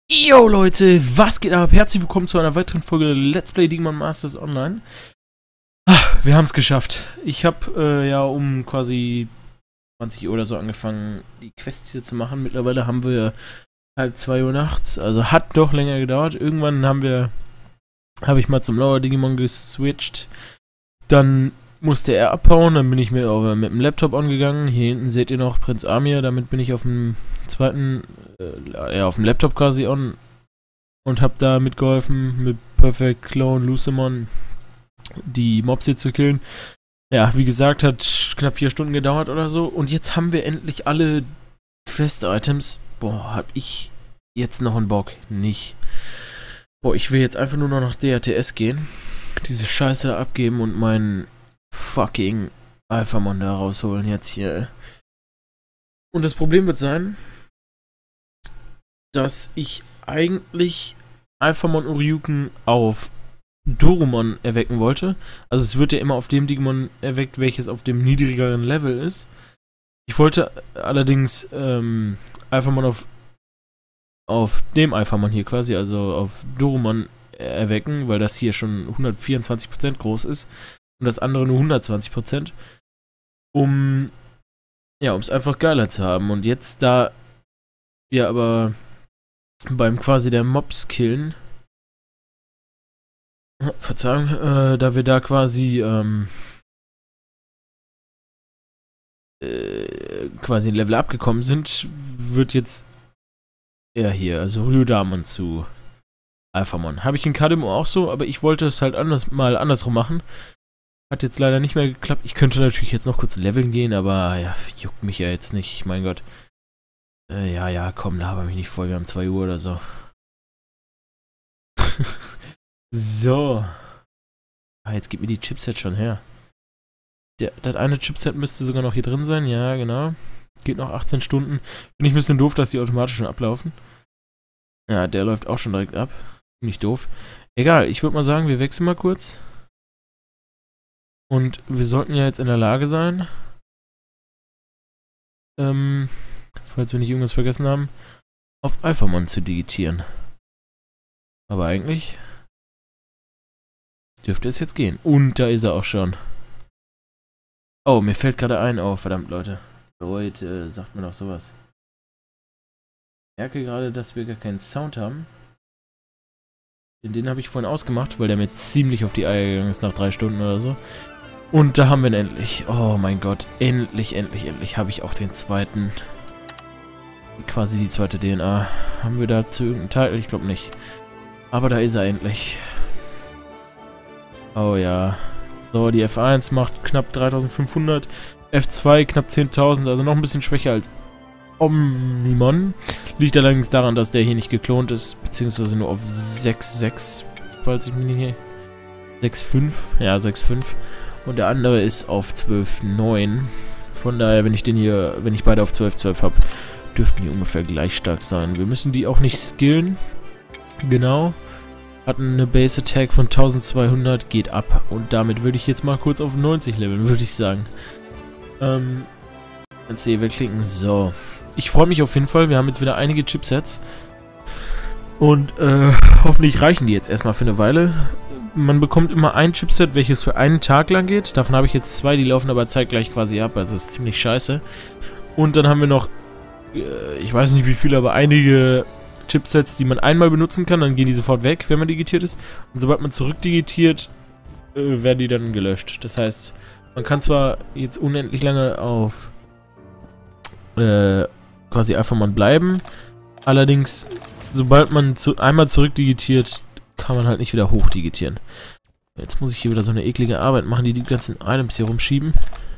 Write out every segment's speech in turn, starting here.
Yo Leute, was geht ab? Herzlich willkommen zu einer weiteren Folge Let's Play Digimon Masters Online. Wir haben es geschafft. Ich habe ja um quasi 20 Uhr oder so angefangen, die Quests hier zu machen. Mittlerweile haben wir 1:30 Uhr nachts, also hat doch länger gedauert. Irgendwann habe ich mal zum Lower Digimon geswitcht. Dann musste er abhauen, dann bin ich mit dem Laptop angegangen. Hier hinten seht ihr noch Prinz Amir, damit bin ich auf dem zweiten, auf dem Laptop quasi on und hab da mitgeholfen, mit Perfect Clone Lucemon die Mobs hier zu killen. Ja, wie gesagt, hat knapp 4 Stunden gedauert oder so. Und jetzt haben wir endlich alle Quest-Items. Boah, hab ich jetzt noch einen Bock? Nicht. Boah, ich will jetzt einfach nur noch nach DRTS gehen, diese Scheiße da abgeben und meinen fucking Alphamon da rausholen jetzt hier. Und das Problem wird sein, dass ich eigentlich Alphamon Uryuken auf Dorumon erwecken wollte. Also es wird ja immer auf dem Digimon erweckt, welches auf dem niedrigeren Level ist. Ich wollte allerdings Alphamon auf dem Alphamon hier quasi, also auf Dorumon erwecken, weil das hier schon 124% groß ist und das andere nur 120%, um es einfach geiler zu haben. Und jetzt, da wir aber beim quasi der Mobs killen, Verzeihung, da wir da quasi quasi ein Level abgekommen sind, wird jetzt er hier, also Ryudamon zu Alphamon. Habe ich in Kademo auch so, aber ich wollte es halt andersrum machen. Hat jetzt leider nicht mehr geklappt. Ich könnte natürlich jetzt noch kurz leveln gehen, aber ja, juckt mich ja jetzt nicht. Mein Gott. Ja, komm, laber mich nicht voll. Wir haben 2 Uhr oder so. So. Ah, jetzt gib mir die Chipset schon her. Das eine Chipset müsste sogar noch hier drin sein. Ja, genau. Geht noch 18 Stunden. Bin ich ein bisschen doof, dass die automatisch schon ablaufen. Ja, der läuft auch schon direkt ab. Nicht doof. Egal, ich würde mal sagen, wir wechseln mal kurz. Und wir sollten ja jetzt in der Lage sein, falls wir nicht irgendwas vergessen haben, auf Alphamon zu digitieren. Aber eigentlich dürfte es jetzt gehen. Und da ist er auch schon. Oh, mir fällt gerade ein. Oh, verdammt, Leute. Leute, sagt mir doch sowas. Ich merke gerade, dass wir gar keinen Sound haben. Den habe ich vorhin ausgemacht, weil der mir ziemlich auf die Eier gegangen ist nach 3 Stunden oder so. Und da haben wir ihn endlich. Oh mein Gott. Endlich habe ich auch den zweiten. Quasi die zweite DNA. Haben wir dazu irgendeinen Teil? Ich glaube nicht. Aber da ist er endlich. Oh ja. So, die F1 macht knapp 3500. F2 knapp 10.000. Also noch ein bisschen schwächer als Omnimon. Liegt allerdings daran, dass der hier nicht geklont ist. Beziehungsweise nur auf 6,6. Falls ich mich nicht... 6,5. Ja, 6,5. Und der andere ist auf 12,9. Von daher, wenn ich beide auf 12,12 habe, dürften die ungefähr gleich stark sein. Wir müssen die auch nicht skillen. Genau. Hatten eine Base Attack von 1200, geht ab. Und damit würde ich jetzt mal kurz auf 90 leveln, würde ich sagen. C wegklicken. So. Ich freue mich auf jeden Fall. Wir haben jetzt wieder einige Chipsets. Und hoffentlich reichen die jetzt erstmal für eine Weile. Man bekommt immer ein Chipset, welches für einen Tag lang geht. Davon habe ich jetzt 2, die laufen aber zeitgleich quasi ab. Also ist ziemlich scheiße. Und dann haben wir noch, ich weiß nicht wie viele, aber einige Chipsets, die man einmal benutzen kann. Dann gehen die sofort weg, wenn man digitiert ist. Und sobald man zurückdigitiert, werden die dann gelöscht. Das heißt, man kann zwar jetzt unendlich lange auf quasi Alphamon bleiben. Allerdings, sobald man einmal zurückdigitiert, kann man halt nicht wieder hochdigitieren. Jetzt muss ich hier wieder so eine eklige Arbeit machen, die ganzen Items hier rumschieben.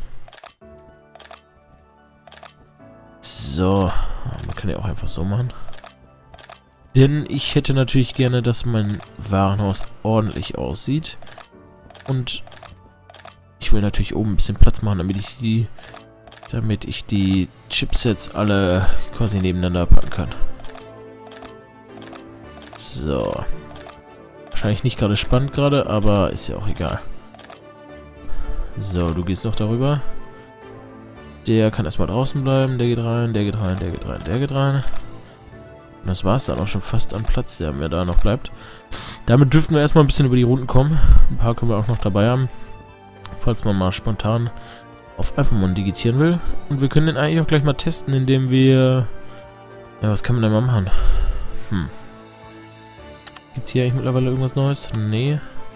So. Man kann ja auch einfach so machen. Denn ich hätte natürlich gerne, dass mein Warenhaus ordentlich aussieht. Und ich will natürlich oben ein bisschen Platz machen, damit ich die Chipsets alle quasi nebeneinander packen kann. So. Wahrscheinlich nicht gerade spannend gerade, aber ist ja auch egal. So, du gehst noch darüber. Der kann erstmal draußen bleiben. Der geht rein, der geht rein, der geht rein, der geht rein. Und das war es dann auch schon fast an Platz, der mir da noch bleibt. Damit dürften wir erstmal ein bisschen über die Runden kommen. Ein paar können wir auch noch dabei haben, falls man mal spontan auf Alphamon digitieren will. Und wir können den eigentlich auch gleich mal testen, indem wir... Ja, was kann man denn mal machen? Gibt es hier eigentlich mittlerweile irgendwas Neues? Nee.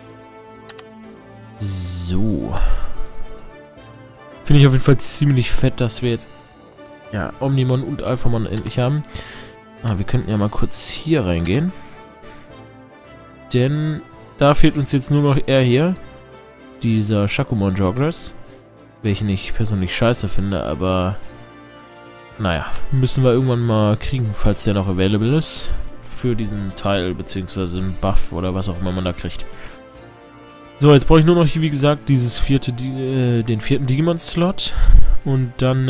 So. Finde ich auf jeden Fall ziemlich fett, dass wir jetzt ja Omnimon und Alphamon endlich haben. Wir könnten ja mal kurz hier reingehen. Denn da fehlt uns jetzt nur noch er hier. Dieser Shakumon Jogress. Welchen ich persönlich scheiße finde, aber naja, müssen wir irgendwann mal kriegen, falls der noch available ist. Für diesen Teil, beziehungsweise einen Buff oder was auch immer man da kriegt. So, jetzt brauche ich nur noch, wie gesagt, dieses den vierten Digimon-Slot. Und dann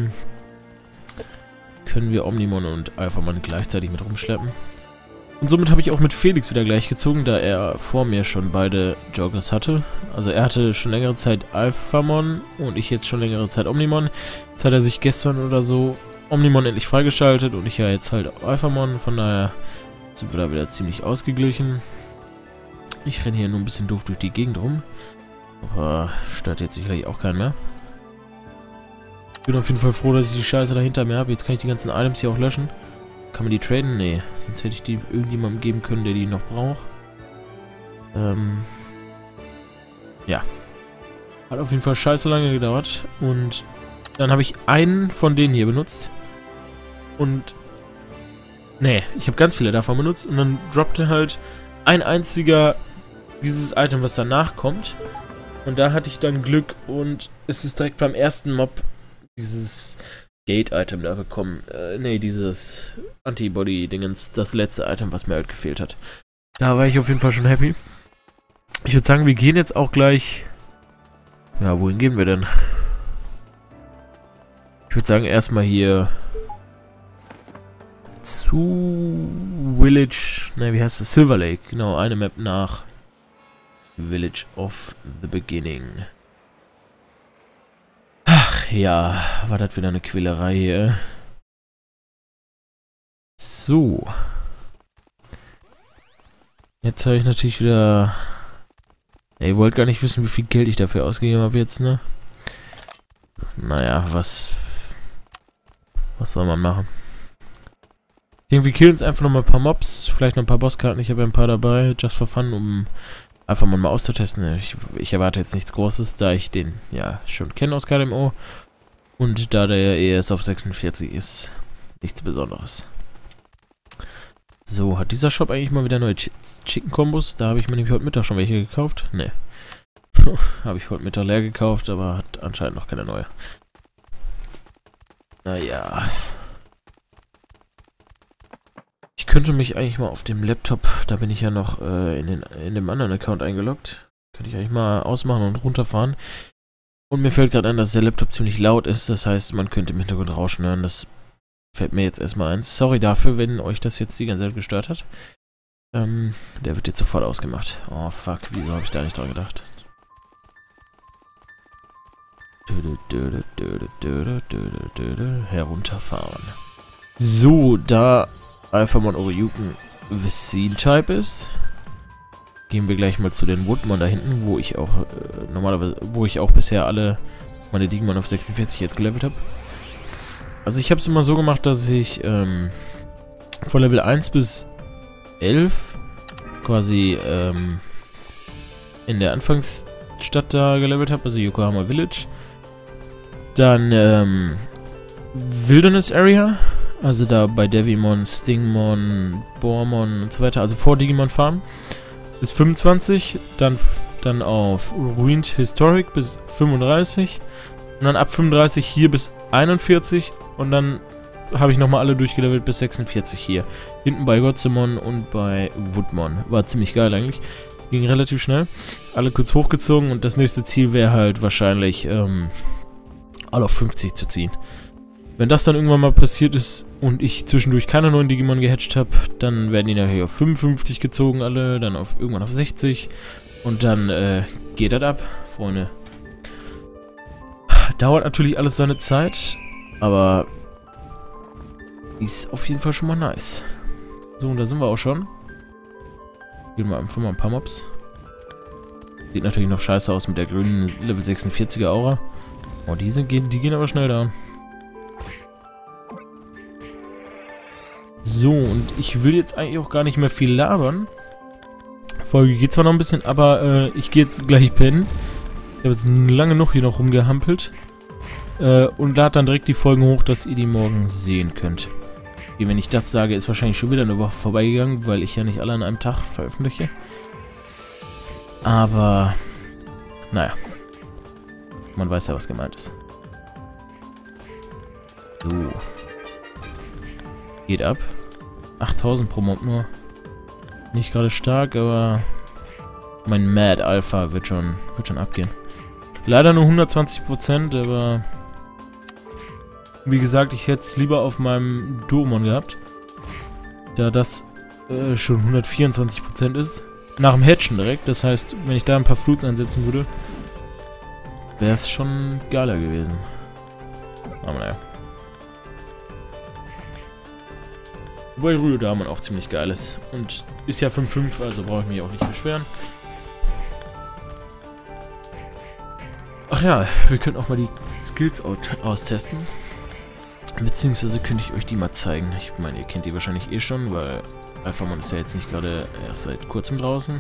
können wir Omnimon und Alphamon gleichzeitig mit rumschleppen. Und somit habe ich auch mit Felix wieder gleichgezogen, da er vor mir schon beide Joggers hatte. Also er hatte schon längere Zeit Alphamon und ich jetzt schon längere Zeit Omnimon. Jetzt hat er sich gestern oder so Omnimon endlich freigeschaltet und ich ja jetzt halt Alphamon. Von daher sind wir da wieder ziemlich ausgeglichen. Ich renne hier nur ein bisschen doof durch die Gegend rum. Aber stört jetzt sicherlich auch keinen mehr. Ich bin auf jeden Fall froh, dass ich die Scheiße dahinter mir habe. Jetzt kann ich die ganzen Items hier auch löschen. Kann man die traden? Nee. Sonst hätte ich die irgendjemandem geben können, der die noch braucht. Ja. Hat auf jeden Fall scheiße lange gedauert. Und dann habe ich einen von denen hier benutzt. Und... Nee, ich habe ganz viele davon benutzt. Und dann droppte halt ein einziger dieses Item, was danach kommt. Und da hatte ich dann Glück und es ist direkt beim ersten Mob dieses Gate-Item da bekommen. Nee, dieses Antibody-Dingens, das letzte Item, was mir halt gefehlt hat. Da war ich auf jeden Fall schon happy. Ich würde sagen, wir gehen jetzt auch gleich... Ja, wohin gehen wir denn? Ich würde sagen, erstmal hier zu Village... Ne, wie heißt das? Silver Lake. Genau, eine Map nach Village of the Beginning. Ach ja, war das wieder eine Quälerei hier. So. Jetzt habe ich natürlich wieder... Ihr wollt gar nicht wissen, wie viel Geld ich dafür ausgegeben habe jetzt, ne? Naja, was soll man machen? Irgendwie killen uns einfach nochmal ein paar Mobs, vielleicht noch ein paar Bosskarten, ich habe ja ein paar dabei, just for fun, um einfach mal auszutesten. Ich erwarte jetzt nichts Großes, da ich den ja schon kenne aus KDMO. Und da der ES auf 46 ist, nichts Besonderes. So, hat dieser Shop eigentlich mal wieder neue Chicken-Kombos? Da habe ich mir nämlich heute Mittag schon welche gekauft. Ne. Habe ich heute Mittag leer gekauft, aber hat anscheinend noch keine neue. Naja. Ich könnte mich eigentlich mal auf dem Laptop, da bin ich ja noch in dem anderen Account eingeloggt. Könnte ich eigentlich mal ausmachen und runterfahren. Und mir fällt gerade ein, dass der Laptop ziemlich laut ist. Das heißt, man könnte im Hintergrund Rauschen hören. Das fällt mir jetzt erstmal ein. Sorry dafür, wenn euch das jetzt die ganze Zeit gestört hat. Der wird jetzt sofort ausgemacht. Oh fuck, wieso habe ich da nicht dran gedacht? Herunterfahren. So, da Alphamon Oryuken Vicine-Type ist, gehen wir gleich mal zu den Woodmon da hinten, wo ich auch wo ich auch bisher alle meine Digimon auf 46 jetzt gelevelt habe. Also ich habe es immer so gemacht, dass ich von Level 1 bis 11 quasi in der Anfangsstadt da gelevelt habe, also Yokohama Village. Dann Wilderness Area, also da bei Devimon, Stingmon, Bormon und so weiter, also vor Digimon Farm bis 25, dann auf Ruined Historic bis 35 und dann ab 35 hier bis 41 und dann habe ich nochmal alle durchgelevelt bis 46 hier. Hinten bei Gotzemon und bei Woodmon. War ziemlich geil eigentlich. Ging relativ schnell. Alle kurz hochgezogen und das nächste Ziel wäre halt wahrscheinlich alle auf 50 zu ziehen. Wenn das dann irgendwann mal passiert ist und ich zwischendurch keine neuen Digimon gehatcht habe, dann werden die nachher auf 55 gezogen alle, dann irgendwann auf 60 und dann geht das ab, Freunde. Dauert natürlich alles seine Zeit, aber ist auf jeden Fall schon mal nice. So, und da sind wir auch schon. Gehen wir einfach mal ein paar Mobs. Sieht natürlich noch scheiße aus mit der grünen Level 46er Aura. Oh, die gehen aber schnell da. So, und ich will jetzt eigentlich auch gar nicht mehr viel labern. Folge geht zwar noch ein bisschen, aber ich gehe jetzt gleich pennen. Ich habe jetzt lange noch hier noch rumgehampelt. Und lade dann direkt die Folgen hoch, dass ihr die morgen sehen könnt. Wenn ich das sage, ist wahrscheinlich schon wieder eine Woche vorbeigegangen, weil ich ja nicht alle an einem Tag veröffentliche. Aber, naja. Man weiß ja, was gemeint ist. So. Geht ab. 8000 pro Mob nur. Nicht gerade stark, aber mein Mad Alpha wird schon abgehen. Leider nur 120%, aber wie gesagt, ich hätte es lieber auf meinem Dorumon gehabt, da das schon 124% ist. Nach dem Hatchen direkt, das heißt, wenn ich da ein paar Fruits einsetzen würde, wäre es schon geiler gewesen. Aber naja. Wobei Rüodamen auch ziemlich geil ist. Und ist ja 5-5, also brauche ich mich auch nicht beschweren. Ach ja, wir können auch mal die Skills austesten. Beziehungsweise könnte ich euch die mal zeigen. Ich meine, ihr kennt die wahrscheinlich eh schon, weil Alphamon ist ja jetzt nicht gerade erst seit kurzem draußen.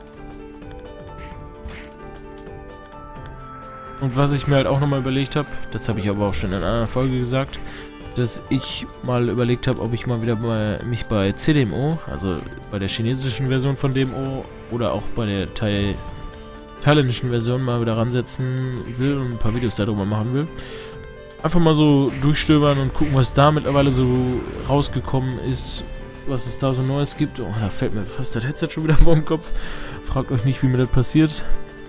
Und was ich mir halt auch nochmal überlegt habe, das habe ich aber auch schon in einer anderen Folge gesagt, dass ich mal überlegt habe, ob ich mal wieder mich bei CDMO, also bei der chinesischen Version von DMO oder auch bei der thailändischen Version mal wieder ransetzen will und ein paar Videos darüber machen will. Einfach mal so durchstöbern und gucken, was da mittlerweile so rausgekommen ist, was es da so Neues gibt. Oh, da fällt mir fast das Headset schon wieder vor dem Kopf. Fragt euch nicht, wie mir das passiert.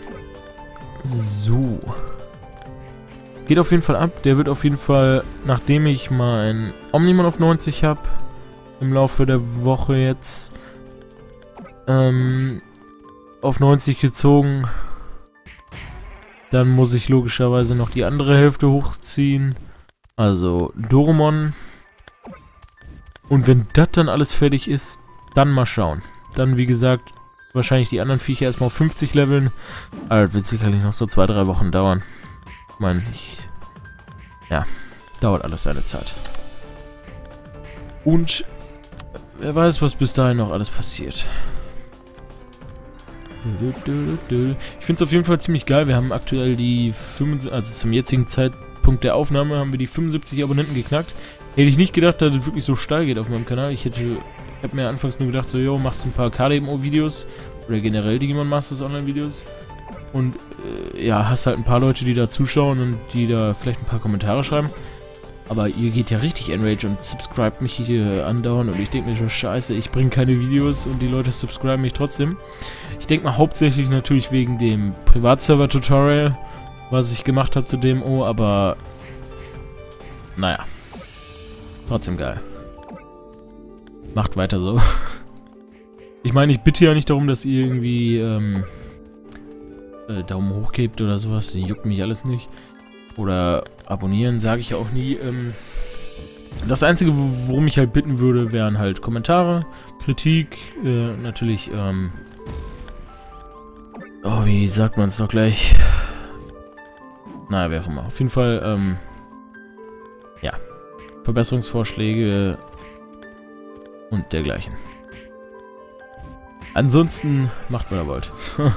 So. Geht auf jeden Fall ab. Der wird auf jeden Fall, nachdem ich mein Omnimon auf 90 habe, im Laufe der Woche jetzt auf 90 gezogen. Dann muss ich logischerweise noch die andere Hälfte hochziehen. Also Dorumon. Und wenn das dann alles fertig ist, dann mal schauen. Dann, wie gesagt, wahrscheinlich die anderen Viecher erstmal auf 50 leveln. Aber das wird sicherlich noch so 2-3 Wochen dauern. Ich meine, ja, dauert alles seine Zeit. Und wer weiß, was bis dahin noch alles passiert. Ich finde es auf jeden Fall ziemlich geil. Wir haben aktuell die 75, also zum jetzigen Zeitpunkt der Aufnahme haben wir die 75 Abonnenten geknackt. Hätte ich nicht gedacht, dass es wirklich so steil geht auf meinem Kanal. Ich habe mir anfangs nur gedacht, so, jo, machst du ein paar KDMO-Videos oder generell Digimon Masters Online-Videos. Und ja, hast halt ein paar Leute, die da zuschauen und die da vielleicht ein paar Kommentare schreiben. Aber ihr geht ja richtig enrage und subscribt mich hier andauernd und ich denke mir schon, scheiße, ich bringe keine Videos und die Leute subscriben mich trotzdem. Ich denke mal hauptsächlich natürlich wegen dem Privatserver-Tutorial, was ich gemacht habe zu DMO, aber naja, trotzdem geil. Macht weiter so. Ich meine, ich bitte ja nicht darum, dass ihr irgendwie Daumen hoch gebt oder sowas, juckt mich alles nicht. Oder abonnieren, sage ich ja auch nie. Das Einzige, worum ich halt bitten würde, wären halt Kommentare, Kritik, natürlich, oh, wie sagt man es doch gleich? Naja, wer auch immer. Auf jeden Fall, ja, Verbesserungsvorschläge und dergleichen. Ansonsten macht, was ihr wollt.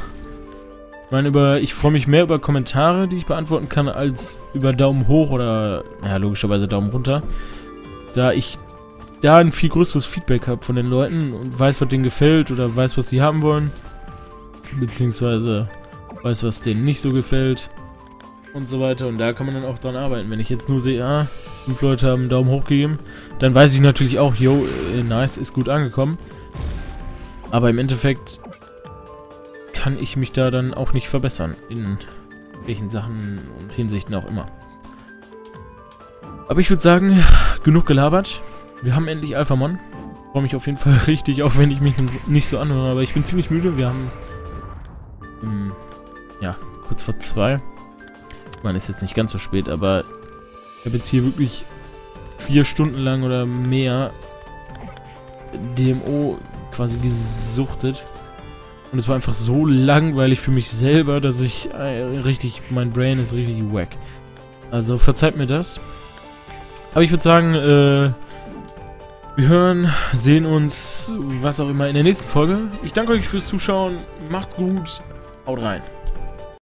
Ich freue mich mehr über Kommentare, die ich beantworten kann, als über Daumen hoch oder, ja, logischerweise Daumen runter. Da ich da ein viel größeres Feedback habe von den Leuten und weiß, was denen gefällt oder weiß, was sie haben wollen. Beziehungsweise weiß, was denen nicht so gefällt. Und so weiter. Und da kann man dann auch dran arbeiten. Wenn ich jetzt nur sehe, ja, 5 Leute haben einen Daumen hoch gegeben, dann weiß ich natürlich auch, yo, nice, ist gut angekommen. Aber im Endeffekt kann ich mich da dann auch nicht verbessern, in welchen Sachen und Hinsichten auch immer. Aber ich würde sagen, genug gelabert. Wir haben endlich Alphamon. Ich freue mich auf jeden Fall richtig, auch wenn ich mich nicht so anhöre, aber ich bin ziemlich müde. Wir haben, ja, kurz vor 2. Ich meine, ist jetzt nicht ganz so spät, aber ich habe jetzt hier wirklich 4 Stunden lang oder mehr DMO quasi gesuchtet. Und es war einfach so langweilig für mich selber, dass ich mein Brain ist richtig wack. Also verzeiht mir das. Aber ich würde sagen, wir hören, sehen uns, was auch immer, in der nächsten Folge. Ich danke euch fürs Zuschauen. Macht's gut. Haut rein.